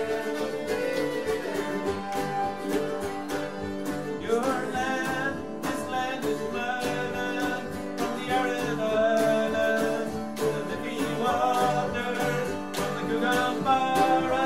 Your land, this land is mine, from the arid islands to the leafy waters, from the Guggenbara